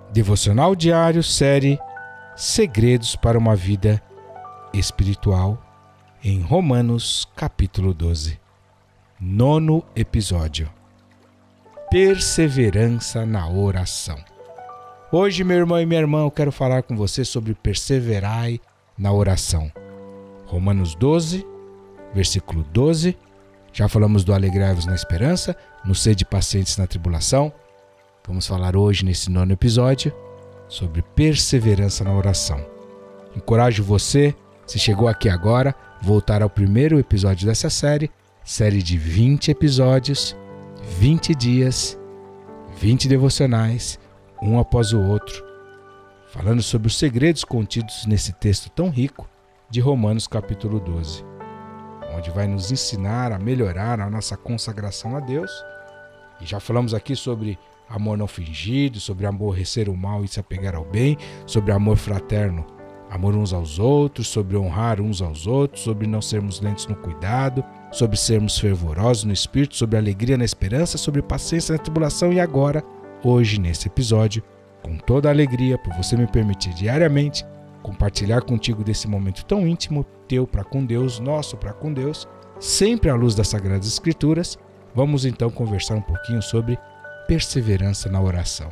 Devocional diário, série Segredos para uma Vida Espiritual, em Romanos, capítulo 12. 9º episódio. Perseverança na oração. Hoje, meu irmão e minha irmã, eu quero falar com você sobre perseverai na oração. Romanos 12, versículo 12. Já falamos do alegrai-vos na esperança, no sede pacientes na tribulação. Vamos falar hoje, nesse 9º episódio, sobre perseverança na oração. Encorajo você, se chegou aqui agora, voltar ao primeiro episódio dessa série de 20 episódios, 20 dias, 20 devocionais, um após o outro, falando sobre os segredos contidos nesse texto tão rico de Romanos capítulo 12, onde vai nos ensinar a melhorar a nossa consagração a Deus. E já falamos aqui sobre amor não fingido, sobre aborrecer o mal e se apegar ao bem, sobre amor fraterno, amor uns aos outros, sobre honrar uns aos outros, sobre não sermos lentos no cuidado, sobre sermos fervorosos no espírito, sobre alegria na esperança, sobre paciência na tribulação. E agora, hoje, nesse episódio, com toda a alegria por você me permitir diariamente compartilhar contigo desse momento tão íntimo, teu para com Deus, nosso para com Deus, sempre à luz das Sagradas Escrituras, vamos então conversar um pouquinho sobre perseverança na oração.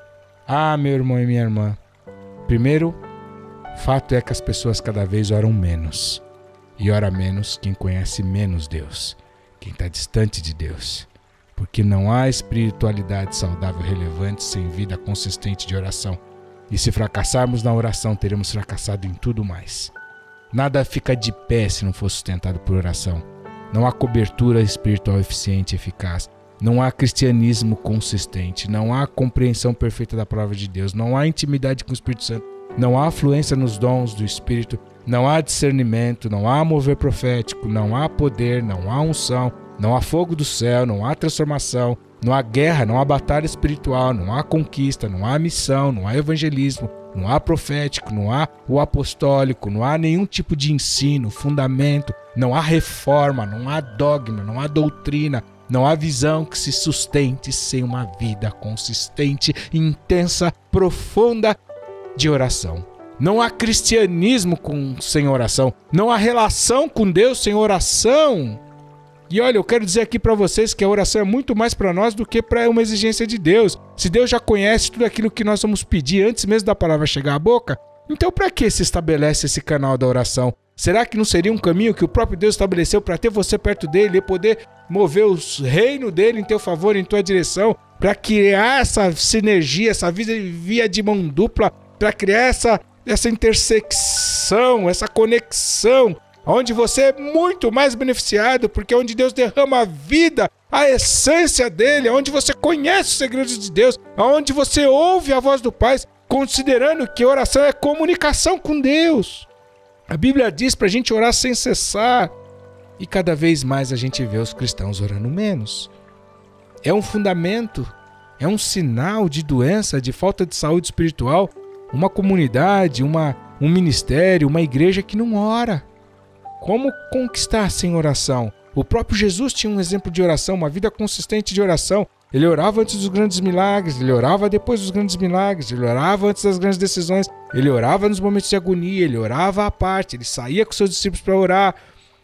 Meu irmão e minha irmã, primeiro, fato é que as pessoas cada vez oram menos. E ora menos quem conhece menos Deus, quem está distante de Deus. Porque não há espiritualidade saudável relevante sem vida consistente de oração. E se fracassarmos na oração, teremos fracassado em tudo mais. Nada fica de pé se não for sustentado por oração. Não há cobertura espiritual eficiente e eficaz. Não há cristianismo consistente. Não há compreensão perfeita da palavra de Deus. Não há intimidade com o Espírito Santo. Não há fluência nos dons do Espírito. Não há discernimento. Não há mover profético. Não há poder. Não há unção. Não há fogo do céu. Não há transformação. Não há guerra. Não há batalha espiritual. Não há conquista. Não há missão. Não há evangelismo. Não há profético. Não há o apostólico. Não há nenhum tipo de ensino, fundamento. Não há reforma. Não há dogma. Não há doutrina. Não há visão que se sustente sem uma vida consistente, intensa, profunda de oração. Não há cristianismo sem oração. Não há relação com Deus sem oração. E olha, eu quero dizer aqui para vocês que a oração é muito mais para nós do que para uma exigência de Deus. Se Deus já conhece tudo aquilo que nós vamos pedir antes mesmo da palavra chegar à boca, então para que se estabelece esse canal da oração? Será que não seria um caminho que o próprio Deus estabeleceu para ter você perto dele e poder mover o reino dele em teu favor, em tua direção, para criar essa sinergia, essa via de mão dupla, para criar essa intersecção, essa conexão, onde você é muito mais beneficiado, porque é onde Deus derrama a vida, a essência dele, onde você conhece os segredos de Deus, onde você ouve a voz do Pai, considerando que oração é comunicação com Deus. A Bíblia diz para a gente orar sem cessar. E cada vez mais a gente vê os cristãos orando menos. É um fundamento, é um sinal de doença, de falta de saúde espiritual. Uma comunidade, um ministério, uma igreja que não ora. Como conquistar sem oração? O próprio Jesus tinha um exemplo de oração, uma vida consistente de oração. Ele orava antes dos grandes milagres, ele orava depois dos grandes milagres, ele orava antes das grandes decisões, ele orava nos momentos de agonia, ele orava à parte, ele saía com seus discípulos para orar.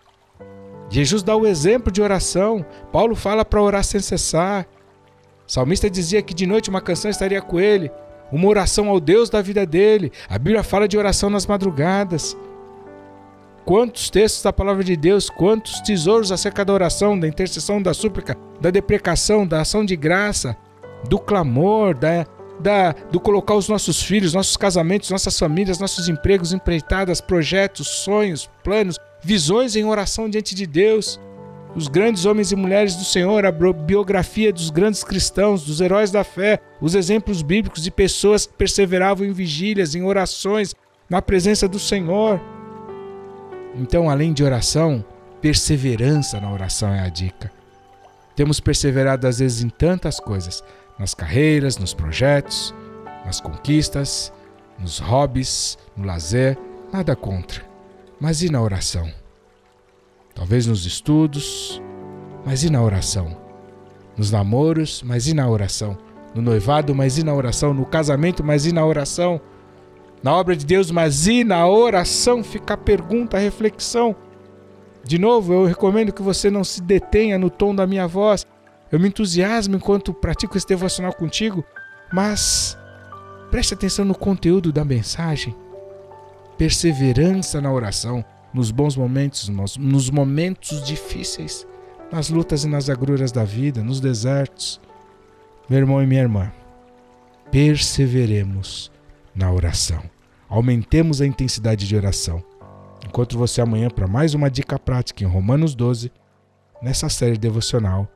Jesus dá o exemplo de oração. Paulo fala para orar sem cessar. O salmista dizia que de noite uma canção estaria com ele, uma oração ao Deus da vida dele. A Bíblia fala de oração nas madrugadas. Quantos textos da palavra de Deus, quantos tesouros acerca da oração, da intercessão, da súplica, da deprecação, da ação de graça, do clamor, do colocar os nossos filhos, nossos casamentos, nossas famílias, nossos empregos, empreitadas, projetos, sonhos, planos, visões em oração diante de Deus. Os grandes homens e mulheres do Senhor, a biografia dos grandes cristãos, dos heróis da fé, os exemplos bíblicos de pessoas que perseveravam em vigílias, em orações, na presença do Senhor. Então, além de oração, perseverança na oração é a dica. Temos perseverado às vezes em tantas coisas, nas carreiras, nos projetos, nas conquistas, nos hobbies, no lazer, nada contra. Mas e na oração? Talvez nos estudos, mas e na oração? Nos namoros, mas e na oração? No noivado, mas e na oração? No casamento, mas e na oração? Na obra de Deus, mas e na oração? Fica a pergunta, a reflexão. De novo, eu recomendo que você não se detenha no tom da minha voz. Eu me entusiasmo enquanto pratico esse devocional contigo, mas preste atenção no conteúdo da mensagem. Perseverança na oração, nos bons momentos, nos momentos difíceis, nas lutas e nas agruras da vida, nos desertos. Meu irmão e minha irmã, perseveremos na oração. Aumentemos a intensidade de oração. Encontro você amanhã para mais uma dica prática em Romanos 12, nessa série devocional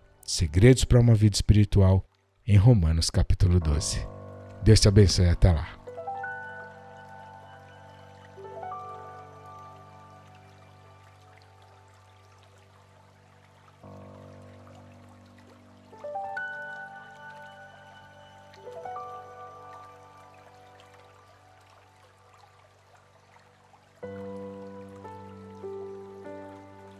Segredos para uma Vida Espiritual, em Romanos capítulo 12. Deus te abençoe, até lá.